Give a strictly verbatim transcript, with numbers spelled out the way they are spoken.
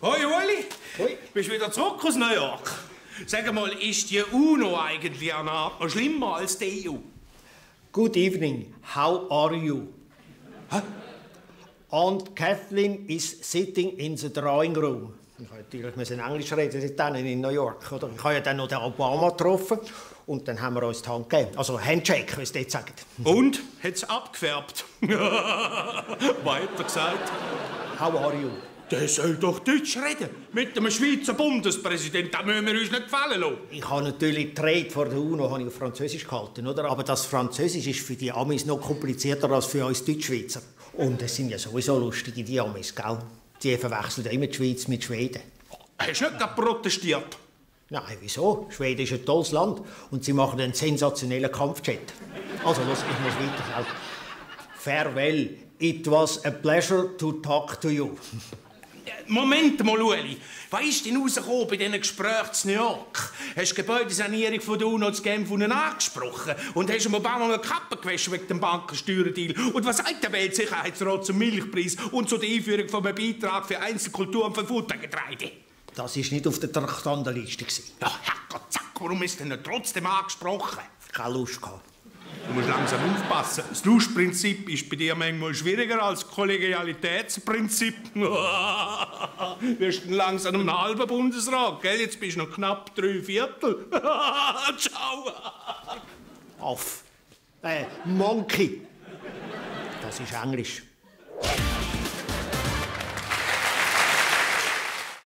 Hoi, Uli. Hoi. Bist wieder zurück aus New York? Sag mal, ist die UNO eigentlich eine Art noch schlimmer als die E U? Good evening. How are you? Hä? Aunt Kathleen is sitting in the drawing room. Ich musste natürlich in Englisch reden, dann in New York. Oder? Ich habe ja dann noch den Obama getroffen und dann haben wir uns die Hand gegeben. Also Handshake, wie es dort sagt. Und? Hat's abgefärbt? Weiter gesagt. How are you? Der soll doch Deutsch reden. Mit dem Schweizer Bundespräsidenten. Das müssen wir uns nicht gefallen lassen. Ich habe natürlich die Rede vor der UNO habe ich auf Französisch gehalten, oder? Aber das Französisch ist für die Amis noch komplizierter als für uns Deutschschweizer. Und es sind ja sowieso lustige die Amis, gell? Die verwechseln immer die Schweiz mit Schweden. Hast du nicht gerade protestiert? Nein, wieso? Schweden ist ein tolles Land und sie machen einen sensationellen Kampfjet. Also, los, ich muss weiter. Farewell. It was a pleasure to talk to you. Moment mal, Ueli. Was ist denn rausgekommen bei diesen Gesprächen in New York? Hast du die Gebäudesanierung von der UNO zu Genf angesprochen? Und hast du Obama eine Kappe gewaschen wegen dem Bankensteuerdeal? Und was sagt der Weltsicherheitsrat zum Milchpreis und zu der Einführung von einem Beitrag für Einzelkulturen von Futtergetreide? Das war nicht auf der Traktandenliste. Ja, Herrgott, zack, warum ist denn nicht trotzdem angesprochen? Keine Lust gehabt. Du musst langsam aufpassen. Das Lustprinzip ist bei dir manchmal schwieriger als das Kollegialitätsprinzip. Du wirst langsam einen halben Bundesrat, gell? Jetzt bist du noch knapp drei Viertel. Ciao. Aff. Äh, Monkey. Das ist Englisch.